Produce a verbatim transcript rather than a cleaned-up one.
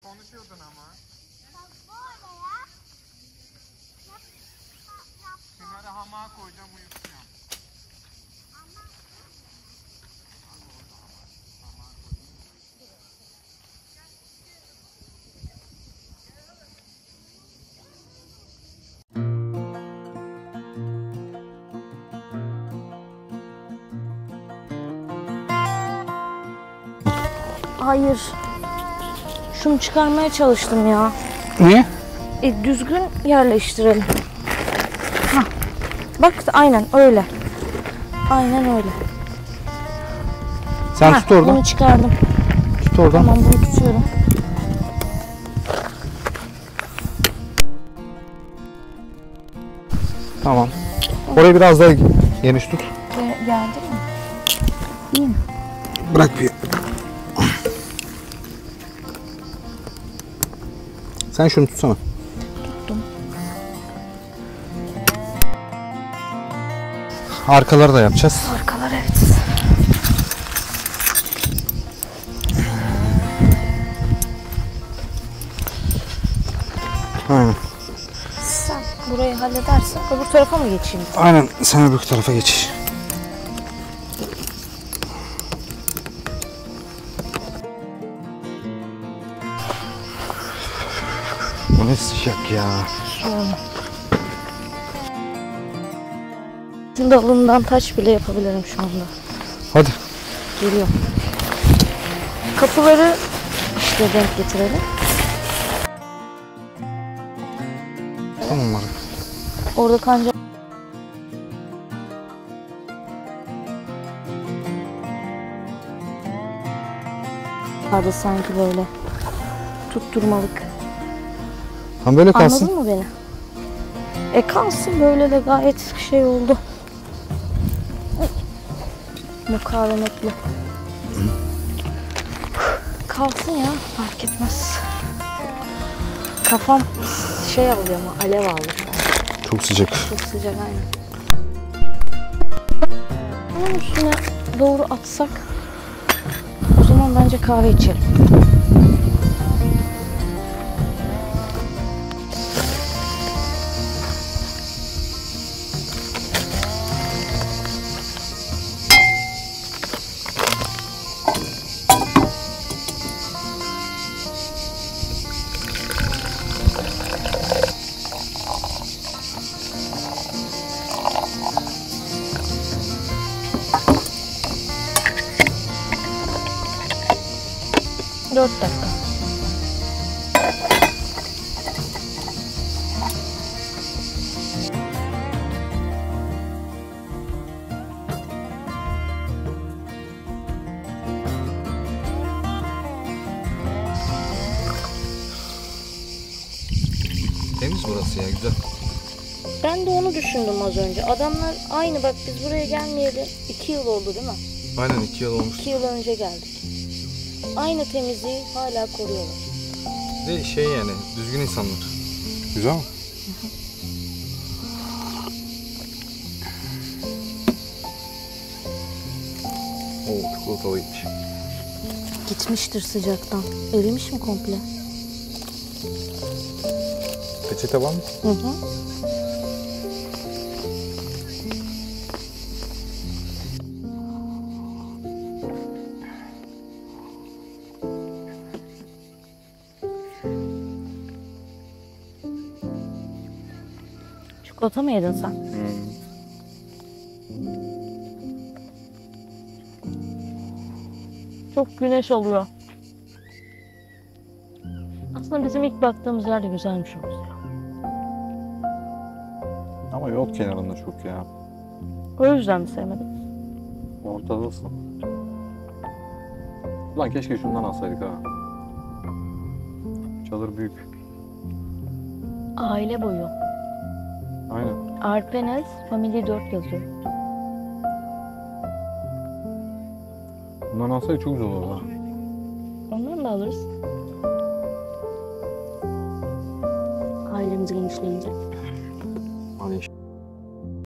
konuşuyordun ama. Şunları hamağa koyacağım, uyutacağım. Hayır. Şunu çıkarmaya çalıştım ya. Niye? E, düzgün yerleştirelim. Hah. Bak aynen öyle. Aynen öyle. Sen Heh, tut oradan. Bunu çıkardım. Tut oradan. Tamam, bunu tutuyorum. Tamam. Orayı biraz daha geniş tut. Ge- geldi mi? İyi mi? Bırak bir. Sen şunu tutsana. Tuttum. Arkaları da yapacağız. Arkalar evet. Aynen. Sen burayı halledersen öbür tarafa mı geçeyim? Aynen. Sen öbür tarafa geç. Bu ne sıcak ya. Şöyle. Şu dalından taş bile yapabilirim şu anda. Hadi. Geliyor. Kapıları işte denk getirelim. Tamam abi. Orada kanca vardı sanki böyle tutturmalık. Tam böyle kalsın. Anladın mı beni? E kalsın, böyle de gayet şey oldu. Mukavemetli. Kalsın ya, fark etmez. Kafam şey alıyor ama alev aldı şu an. Çok sıcak. Çok sıcak aynen. Bunun üstüne doğru atsak o zaman bence kahve içelim. Dört dakika. Temiz burası ya, güzel. Ben de onu düşündüm az önce. Adamlar aynı, bak biz buraya gelmeyeli iki yıl oldu değil mi? Aynen iki yıl olmuş. İki yıl önce geldik. Aynı temizliği hala koruyorlar. Ve şey yani düzgün insanlar. Güzel mi? Oo, çikolatalı gitmiş. Gitmiştir sıcaktan. Erimiş mi komple? Peçete var mı? Hı hı. Çikolata mı yedin sen? Hmm. Çok güneş oluyor. Aslında bizim ilk baktığımız yer de güzelmiş orası. Ama yol kenarında çok ya. O yüzden mi sevmedim? Ortadasın. Ulan keşke şundan alsaydık ha. Çadır büyük. Aile boyu. Aynen. Arpenez Family dört yazıyor. Bundan alsaydık çok güzel olurdu ha. Ondan da alırız. Ailemiz genişleyince. Hadi